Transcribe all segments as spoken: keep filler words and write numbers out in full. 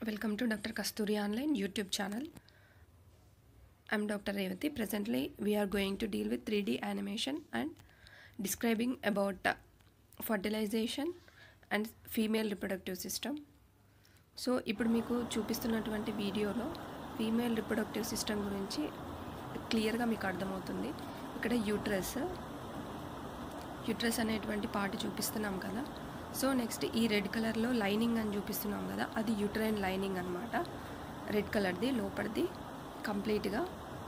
Welcome to Doctor Kasturi Online YouTube channel. I'm Doctor Revati. Presently, we are going to deal with three D animation and describing about uh, fertilization and female reproductive system. So, ఇప్పుడు మీకు చూపిస్తున్నటువంటి వీడియోలో female reproductive system గురించి క్లియర్గా మీకు అర్థమవుతుంది. ఇక్కడ uterus uterus అనేటువంటి పార్ట్ చూపిస్తున్నాం కదా. సో నెక్స్ట్ ఈ రెడ్ కలర్లో లైనింగ్ అని చూపిస్తున్నాం కదా, అది యూట్రైన్ లైనింగ్ అనమాట. రెడ్ కలర్ది లోపలిది కంప్లీట్గా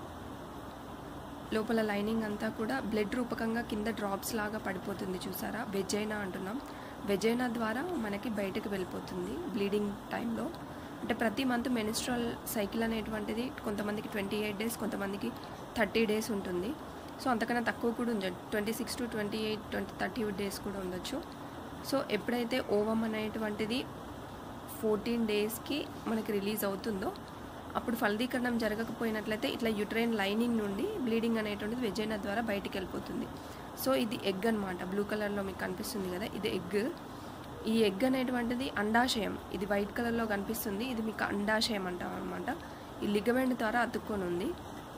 లోపల లైనింగ్ అంతా కూడా బ్లడ్ రూపకంగా కింద డ్రాప్స్ లాగా పడిపోతుంది, చూసారా? వెజైనా అంటున్నాం. వెజైనా ద్వారా మనకి బయటకు వెళ్ళిపోతుంది బ్లీడింగ్ టైంలో. అంటే ప్రతి మంత్ మెన్స్ట్రల్ సైకిల్ అనేటువంటిది కొంతమందికి ట్వంటీ ఎయిట్ డేస్ కొంతమందికి థర్టీ డేస్ ఉంటుంది. సో అంతకన్నా తక్కువ కూడా ఉండొచ్చు, twenty six to twenty eight twenty thirty days కూడా ఉండొచ్చు. సో ఎప్పుడైతే ఓవం అనేటువంటిది ఫోర్టీన్ డేస్కి మనకి రిలీజ్ అవుతుందో అప్పుడు ఫలదీకరణం జరగకపోయినట్లయితే ఇట్లా యూట్రైన్ లైనింగ్ నుండి బ్లీడింగ్ అనేటువంటిది వెజైనా ద్వారా బయటికి వెళ్ళిపోతుంది. సో ఇది ఎగ్ అనమాట. బ్లూ కలర్లో మీకు కనిపిస్తుంది కదా, ఇది ఎగ్. ఈ ఎగ్ అనేటువంటిది అండాశయం, ఇది వైట్ కలర్లో కనిపిస్తుంది, ఇది మీకు అండాశయం అంటాం అనమాట. ఈ లిగమెంట్ ద్వారా అతుక్కొని ఉంది.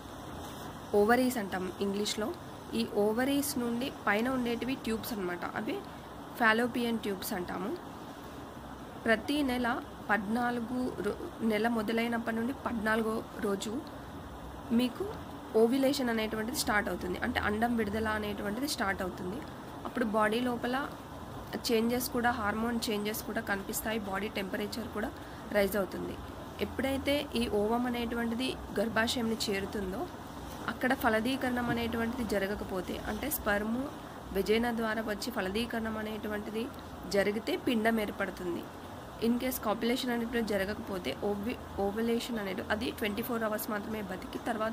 ఓవరీస్ అంటాం ఇంగ్లీష్లో. ఈ ఓవరీస్ నుండి పైన ఉండేటివి ట్యూబ్స్ అనమాట, అవి ఫాలోపియన్ ట్యూబ్స్ అంటాము. ప్రతి నెల పద్నాలుగు రో నెల మొదలైనప్పటి నుండి పద్నాలుగో రోజు మీకు ఓవ్యులేషన్ అనేటువంటిది స్టార్ట్ అవుతుంది, అంటే అండం విడుదల అనేటువంటిది స్టార్ట్ అవుతుంది. అప్పుడు బాడీ లోపల చేంజెస్ కూడా, హార్మోన్ చేంజెస్ కూడా కనిపిస్తాయి, బాడీ టెంపరేచర్ కూడా రైజ్ అవుతుంది. ఎప్పుడైతే ఈ ఓవం అనేటువంటిది గర్భాశయంని చేరుతుందో అక్కడ ఫలదీకరణం అనేటువంటిది జరగకపోతే, అంటే స్పర్ము వెజైనా ద్వారా వచ్చి ఫలదీకరణం అనేటువంటిది జరిగితే పిండం ఏర్పడుతుంది. ఇన్ కేస్ కాపులేషన్ అనేటువంటి జరగకపోతే ఓవి ఓవులేషన్ అనేది అది ట్వంటీ ఫోర్ అవర్స్ మాత్రమే బతికి తర్వాత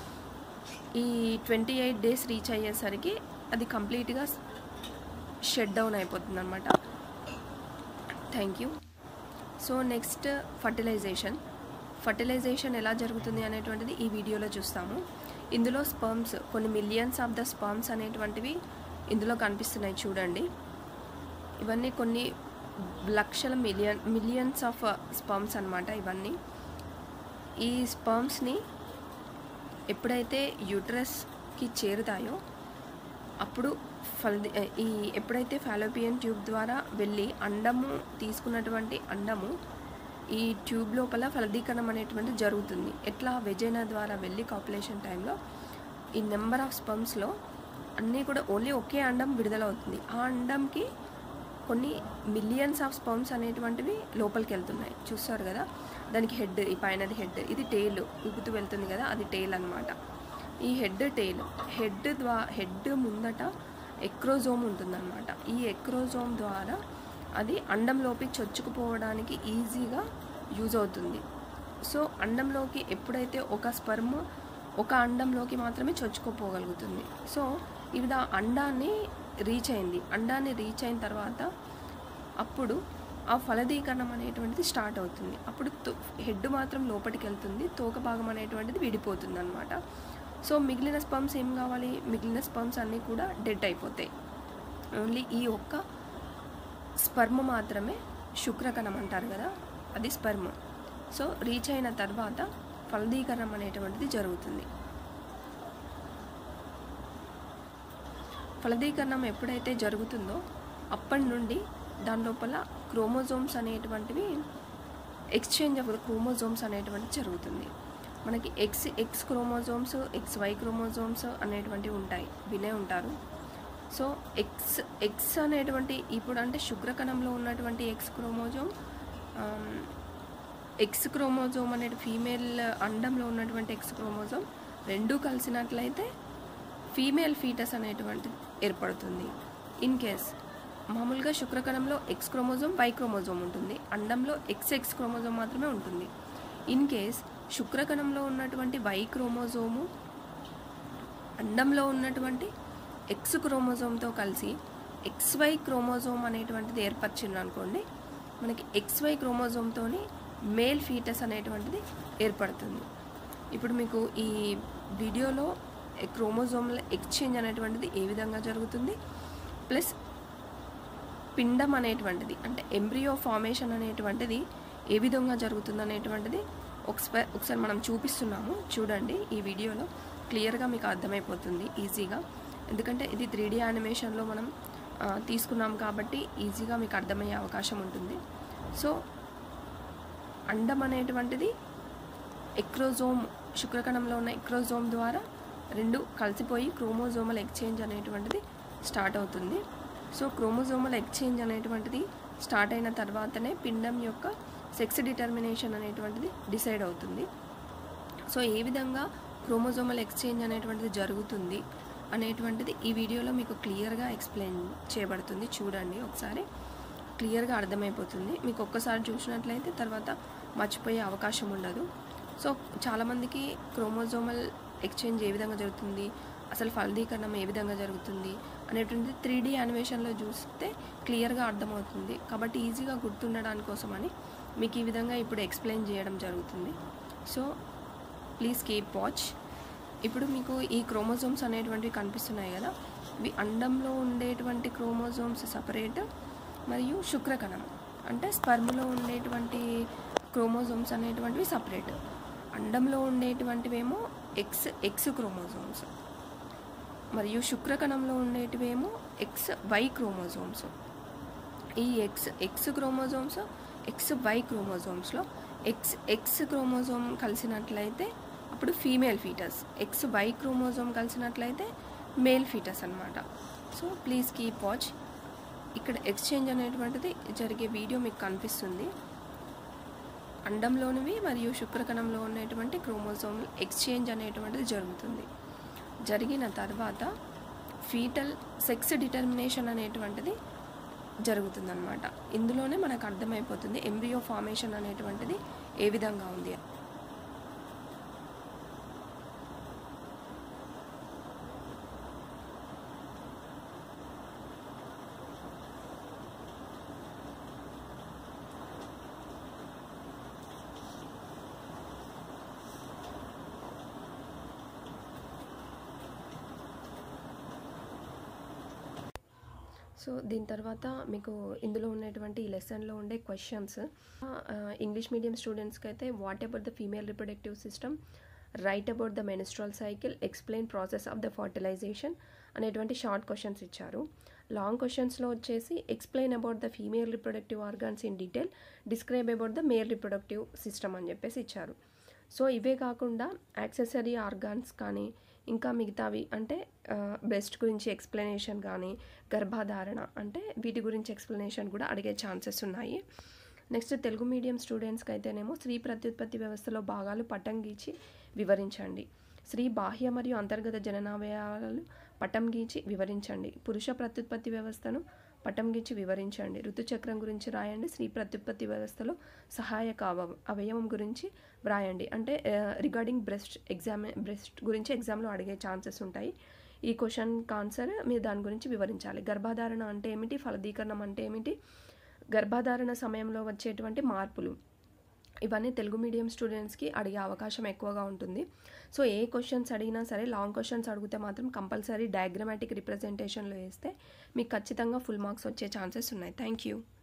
ఈ ట్వంటీ ఎయిట్ డేస్ రీచ్ అయ్యేసరికి అది కంప్లీట్గా షట్ డౌన్ అయిపోతుంది అనమాట. Thank you. So next fertilization. Fertilization ఎలా జరుగుతుంది అనేటువంటిది ఈ వీడియోలో చూస్తాము. ఇందులో స్పర్మ్స్, కొన్ని మిలియన్స్ ఆఫ్ ద స్పర్మ్స్ అనేటువంటివి ఇందులో కనిపిస్తున్నాయి చూడండి. ఇవన్నీ కొన్ని లక్షల మిలియన్ మిలియన్స్ ఆఫ్ స్పర్మ్స్ అనమాట ఇవన్నీ. ఈ స్పర్మ్స్ని ఎప్పుడైతే యూట్రస్కి చేరుతాయో అప్పుడు ఫలది ఈ ఎప్పుడైతే ఫాలోపియన్ ట్యూబ్ ద్వారా వెళ్ళి అండము తీసుకున్నటువంటి అండము ఈ ట్యూబ్ లోపల ఫలదీకరణం అనేటువంటిది జరుగుతుంది. ఎట్లా? వెజైనా ద్వారా వెళ్ళి కాపులేషన్ టైంలో ఈ నెంబర్ ఆఫ్ స్పర్మ్స్లో అన్నీ కూడా ఓన్లీ ఒకే అండం విడుదలవుతుంది. ఆ అండంకి కొన్ని మిలియన్స్ ఆఫ్ స్పర్మ్స్ అనేటువంటివి లోపలికి వెళ్తున్నాయి, చూస్తారు కదా. దానికి హెడ్, ఈ పైనది హెడ్, ఇది టెయిల్ ఊపుతూ వెళ్తుంది కదా, అది టెయిల్ అనమాట. ఈ హెడ్ టెయిల్ హెడ్ ద్వా హెడ్ ముందట ఎక్రోజోమ్ ఉంటుందన్నమాట. ఈ ఎక్రోజోమ్ ద్వారా అది అండంలోకి చొచ్చుకుపోవడానికి ఈజీగా యూజ్ అవుతుంది. సో అండంలోకి ఎప్పుడైతే ఒక స్పర్మ్ ఒక అండంలోకి మాత్రమే చొచ్చుకుపోగలుగుతుంది. సో ఇది అండాన్ని రీచ్ అయింది. అండాన్ని రీచ్ అయిన తర్వాత అప్పుడు ఆ ఫలదీకరణం అనేటువంటిది స్టార్ట్ అవుతుంది. అప్పుడు హెడ్ మాత్రం లోపలికి వెళ్తుంది, తోక భాగం అనేటువంటిది విడిపోతుంది అనమాట. సో మిగిలిన స్పర్మ్స్ ఏం కావాలి? మిగిలిన స్పర్మ్స్ అన్నీ కూడా డెడ్ అయిపోతాయి. ఓన్లీ ఈ ఒక్క స్పర్మ్ మాత్రమే, శుక్రకణం అంటారు కదా, అది స్పర్మ్. సో రీచ్ అయిన తర్వాత ఫలదీకరణం అనేటువంటిది జరుగుతుంది. ఫలదీకరణం ఎప్పుడైతే జరుగుతుందో అప్పటి నుండి దాని లోపల క్రోమోజోమ్స్ అనేటువంటివి ఎక్స్చేంజ్ ఆఫ్ క్రోమోజోమ్స్ అనేటువంటివి జరుగుతుంది. మనకి X X chromosomes, X Y chromosomes అనేటువంటివి ఉంటాయి, వినే ఉంటారు. సో ఎక్స్ ఎక్స్ అనేటువంటి ఇప్పుడు అంటే శుక్రకణంలో ఉన్నటువంటి ఎక్స్ క్రోమోజోమ్, ఎక్స్ క్రోమోజోమ్ అనేది ఫీమేల్ అండంలో ఉన్నటువంటి ఎక్స్ క్రోమోజోమ్ రెండూ కలిసినట్లయితే ఫీమేల్ ఫీటస్ అనేటువంటిది ఏర్పడుతుంది. ఇన్ కేస్ మామూలుగా శుక్రకణంలో ఎక్స్ క్రోమోజోమ్, వై క్రోమోజోమ్ ఉంటుంది, అండంలో ఎక్స్ ఎక్స్ క్రోమోజోమ్ మాత్రమే ఉంటుంది. ఇన్ కేస్ శుక్రకణంలో ఉన్నటువంటి వై క్రోమోజోము అండంలో ఉన్నటువంటి ఎక్స్ క్రోమోజోమ్తో కలిసి ఎక్స్వై క్రోమోజోమ్ అనేటువంటిది ఏర్పరిచింది అనుకోండి, మనకి ఎక్స్వై క్రోమోజోమ్తోని మేల్ ఫీటస్ అనేటువంటిది ఏర్పడుతుంది. ఇప్పుడు మీకు ఈ వీడియోలో క్రోమోజోమ్ల ఎక్స్చేంజ్ అనేటువంటిది ఏ విధంగా జరుగుతుంది, ప్లస్ పిండం అనేటువంటిది అంటే ఎంబ్రియో ఫార్మేషన్ అనేటువంటిది ఏ విధంగా జరుగుతుంది అనేటువంటిది ఒకసారి ఒకసారి మనం చూపిస్తున్నాము చూడండి. ఈ వీడియోలో క్లియర్గా మీకు అర్థమైపోతుంది ఈజీగా, ఎందుకంటే ఇది త్రీ డీ యానిమేషన్లో మనం తీసుకున్నాం కాబట్టి ఈజీగా మీకు అర్థమయ్యే అవకాశం ఉంటుంది. సో అండం అనేటువంటిది ఎక్రోజోమ్, శుక్రకణంలో ఉన్న ఎక్రోజోమ్ ద్వారా రెండు కలిసిపోయి క్రోమోజోమల్ ఎక్స్చేంజ్ అనేటువంటిది స్టార్ట్ అవుతుంది. సో క్రోమోజోమల్ ఎక్స్చేంజ్ అనేటువంటిది స్టార్ట్ అయిన తర్వాతనే పిండం యొక్క సెక్స్ డిటర్మినేషన్ అనేటువంటిది డిసైడ్ అవుతుంది. సో ఏ విధంగా క్రోమోజోమల్ ఎక్స్చేంజ్ అనేటువంటిది జరుగుతుంది అనేటువంటిది ఈ వీడియోలో మీకు క్లియర్గా ఎక్స్ప్లెయిన్ చేయబడుతుంది. చూడండి, ఒకసారి క్లియర్గా అర్థమైపోతుంది. మీకు ఒక్కసారి చూసినట్లయితే తర్వాత మర్చిపోయే అవకాశం ఉండదు. సో చాలామందికి క్రోమోజోమల్ ఎక్స్చేంజ్ ఏ విధంగా జరుగుతుంది, అసలు ఫలదీకరణం ఏ విధంగా జరుగుతుంది అనేటువంటిది త్రీ డీ యానిమేషన్లో చూస్తే క్లియర్గా అర్థమవుతుంది. కాబట్టి ఈజీగా గుర్తుండడానికి కోసమని మీకు ఈ విధంగా ఇప్పుడు ఎక్స్ప్లెయిన్ చేయడం జరుగుతుంది. So please keep watch. ఇప్పుడు మీకు ఈ క్రోమోజోమ్స్ అనేటువంటివి కనిపిస్తున్నాయి కదా, ఇవి అండంలో ఉండేటువంటి క్రోమోజోమ్స్ సపరేట్, మరియు శుక్రకణం అంటే స్పర్మ్లో ఉండేటువంటి క్రోమోజోమ్స్ అనేటువంటివి సపరేట్. అండంలో ఉండేటువంటివేమో ఎక్స్ ఎక్స్ క్రోమోజోమ్స్, మరియు శుక్రకణంలో ఉండేటివేమో ఎక్స్ వై క్రోమోజోమ్స్. ఈ X X chromosomes X Y క్రోమోజోమ్స్లో ఎక్స్ ఎక్స్ క్రోమోజోమ్ కలిసినట్లయితే అప్పుడు female fetus, X Y chromosome కలిసినట్లయితే మేల్ ఫీటస్ అన్నమాట. So please keep watch. ఇక్కడ ఎక్స్చేంజ్ అనేటువంటిది జరిగే వీడియో మీకు కనిపిస్తుంది. అండంలోనివి మరియు శుక్రకణంలో ఉన్నటువంటి క్రోమోజోమ్ ఎక్స్చేంజ్ అనేటువంటిది జరుగుతుంది. జరిగిన తర్వాత ఫీటల్ సెక్స్ డిటర్మినేషన్ అనేటువంటిది జరుగుతుందన్నమాట. ఇందులోనే మనకు అర్థమైపోతుంది ఎంబ్రియో ఫార్మేషన్ అనేటువంటిది ఏ విధంగా ఉంది. సో దీని తర్వాత మీకు ఇందులో ఉన్నటువంటి ఈ లెసన్లో ఉండే క్వశ్చన్స్, ఇంగ్లీష్ మీడియం స్టూడెంట్స్కి అయితే what about the female reproductive system, right about the menstrual cycle, explain process of the fertilization అనేటువంటి షార్ట్ క్వశ్చన్స్ ఇచ్చారు. లాంగ్ క్వశ్చన్స్లో వచ్చేసి explain about the female reproductive organs in detail, describe about the male reproductive system అని చెప్పేసి ఇచ్చారు. So ఇవే కాకుండా యాక్సెసరీ ఆర్గాన్స్ కానీ ఇంకా మిగతావి అంటే బ్రెస్ట్ గురించి ఎక్స్ప్లెనేషన్ కానీ గర్భధారణ అంటే వీటి గురించి ఎక్స్ప్లెనేషన్ కూడా అడిగే ఛాన్సెస్ ఉన్నాయి. నెక్స్ట్ తెలుగు మీడియం స్టూడెంట్స్కి అయితేనేమో స్త్రీ ప్రత్యుత్పత్తి వ్యవస్థలో భాగాలు పటం గీచి వివరించండి. స్త్రీ బాహ్య మరియు అంతర్గత జననావయవాలు పటం గీచి వివరించండి. పురుష ప్రత్యుత్పత్తి వ్యవస్థను పటం గీచి వివరించండి. ఋతుచక్రం గురించి రాయండి. స్త్రీ ప్రత్యుత్పత్తి వ్యవస్థలో సహాయక అవ అవయవం గురించి వ్రాయండి. అంటే రిగార్డింగ్ బ్రెస్ట్ ఎగ్జామ్ బ్రెస్ట్ గురించి ఎగ్జామ్లో అడిగే ఛాన్సెస్ ఉంటాయి. ఈ క్వశ్చన్కి ఆన్సర్ మీరు దాని గురించి వివరించాలి. గర్భధారణ అంటే ఏమిటి, ఫలదీకరణం అంటే ఏమిటి, గర్భధారణ సమయంలో వచ్చేటువంటి మార్పులు, ఇవన్నీ తెలుగు మీడియం స్టూడెంట్స్కి అడిగే అవకాశం ఎక్కువగా ఉంటుంది. సో ఏ క్వశ్చన్స్ అడిగినా సరే లాంగ్ క్వశ్చన్స్ అడిగితే మాత్రం కంపల్సరీ డయాగ్రమాటిక్ రిప్రజెంటేషన్లో వేస్తే మీకు ఖచ్చితంగా ఫుల్ మార్క్స్ వచ్చే ఛాన్సెస్ ఉన్నాయి. Thank you.